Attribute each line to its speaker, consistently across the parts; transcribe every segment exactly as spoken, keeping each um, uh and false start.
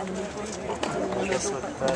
Speaker 1: I guess with that,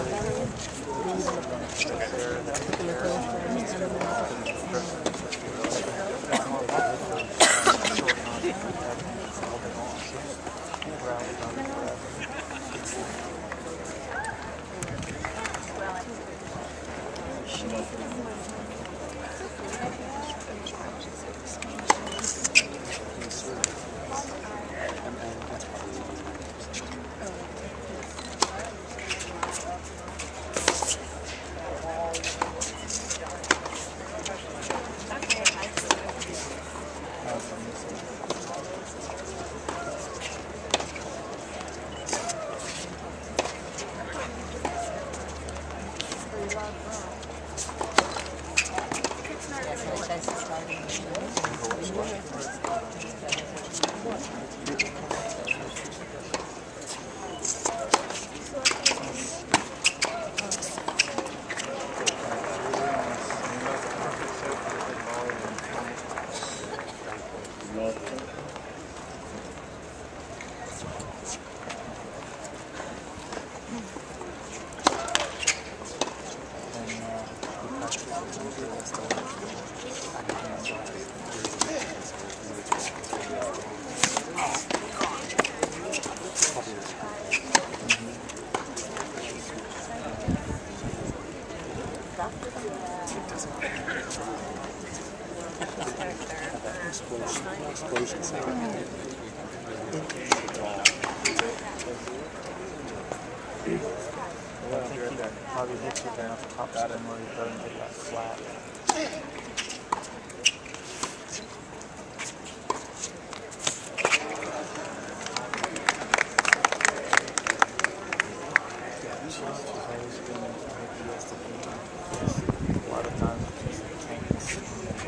Speaker 1: explosion sound. I think he probably hits you there off the top of where he doesn't get that flat. A lot of times it's just tanks.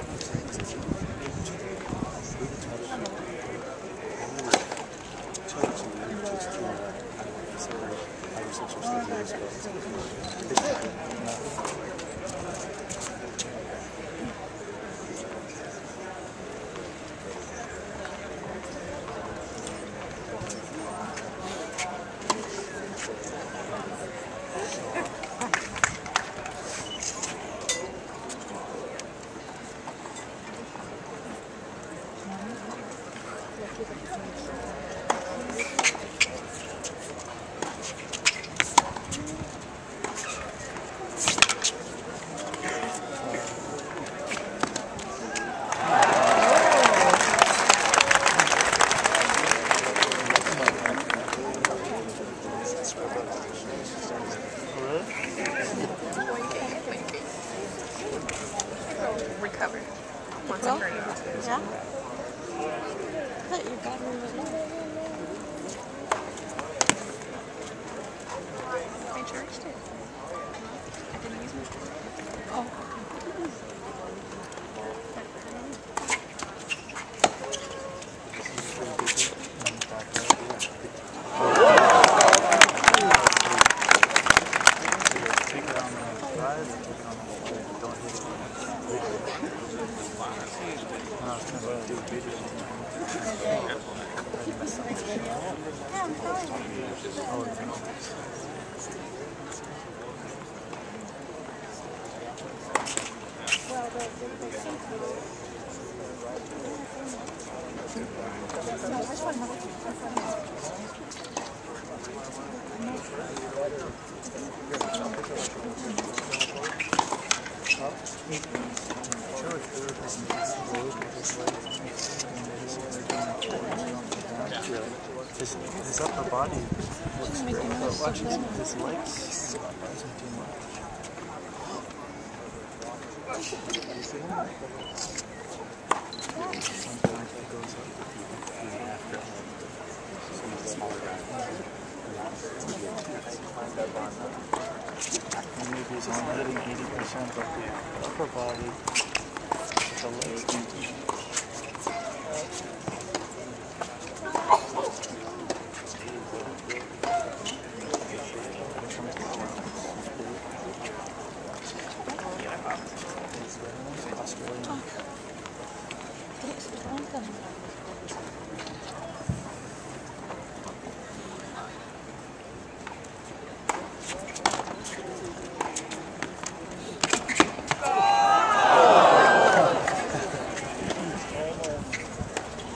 Speaker 2: Recover. Once
Speaker 3: Well,
Speaker 2: I'm ready.
Speaker 3: yeah. But your battery was low.
Speaker 2: I charged it. I didn't use my
Speaker 3: Oh.
Speaker 1: Take it on the drive or take it on the way. Don't hit it. No, I was trying to do a video.
Speaker 3: Yeah, I'm fine.
Speaker 1: Oh, it's not.
Speaker 3: Well, the, the, the sink
Speaker 1: His, his upper body looks great, but watch his, his legs isn't too much. You see him? Sometimes he goes up after. So he's a smaller guy. And maybe he's only hitting eighty percent of the upper body, the legs.